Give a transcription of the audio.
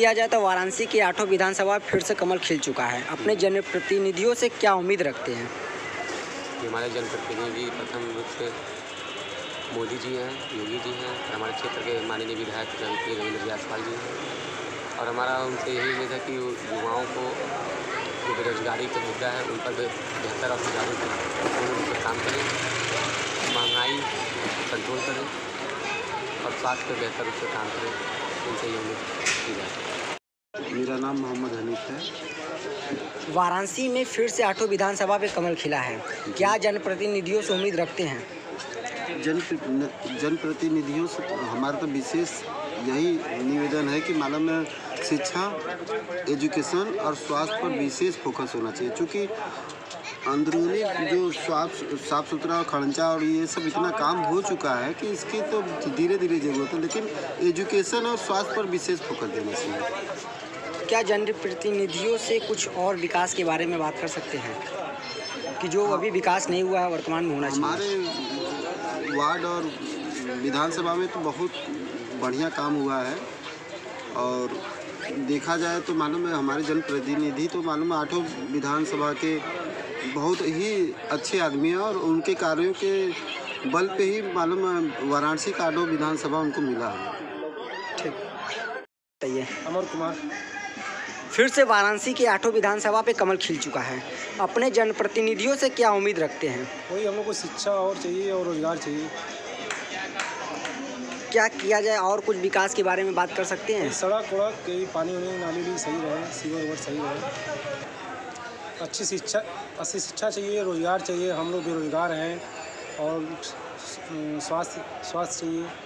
किया जाए तो वाराणसी की 8 विधानसभा फिर से कमल खिल चुका है। अपने जनप्रतिनिधियों से क्या उम्मीद रखते हैं? हमारे जनप्रतिनिधि प्रथम रूप से मोदी जी हैं, योगी जी हैं, हमारे क्षेत्र के माननीय विधायक रविंद्र जायसवाल जी हैं। और हमारा उनसे यही उम्मीद है कि युवाओं को जो बेरोजगारी का मुद्दा है उन पर बेहतर और सुचारू रूप से काम करें, महंगाई कंट्रोल करें और स्वास्थ्य पर बेहतर रूप से काम करें। उनसे ये उम्मीद की जाए। मेरा नाम मोहम्मद हनीफ है। वाराणसी में फिर से 8 विधानसभा पे कमल खिला है। क्या जनप्रतिनिधियों से उम्मीद रखते हैं? जनप्रतिनिधियों से हमारा तो विशेष यही निवेदन है कि मालूम है शिक्षा, एजुकेशन और स्वास्थ्य पर विशेष फोकस होना चाहिए, क्योंकि अंदरूनी जो साफ सुथरा खर्चा और ये सब इतना काम हो चुका है कि इसकी तो धीरे धीरे जरूरत है, लेकिन एजुकेशन और स्वास्थ्य पर विशेष फोकस देना चाहिए। क्या जनप्रतिनिधियों से कुछ और विकास के बारे में बात कर सकते हैं कि जो अभी विकास नहीं हुआ है वर्तमान में होना चाहिए? हमारे वार्ड और विधानसभा में तो बहुत बढ़िया काम हुआ है और देखा जाए तो मालूम है हमारे जनप्रतिनिधि तो मालूम है 8 विधानसभा के बहुत ही अच्छे आदमी हैं और उनके कार्यों के बल पे ही मालूम है वाराणसी का 8 विधानसभा उनको मिला है। ठीक, बताइए। अमर कुमार। फिर से वाराणसी के 8 विधानसभा पे कमल खिल चुका है। अपने जनप्रतिनिधियों से क्या उम्मीद रखते हैं? वही हम लोग को शिक्षा और चाहिए और रोजगार चाहिए। क्या किया जाए और कुछ विकास के बारे में बात कर सकते हैं? सड़क वड़क पानी वानी नाली भी सही रहे, सीवर वर सही रहे, अच्छी शिक्षा चाहिए, रोजगार चाहिए। हम लोग बेरोजगार हैं और स्वास्थ्य चाहिए।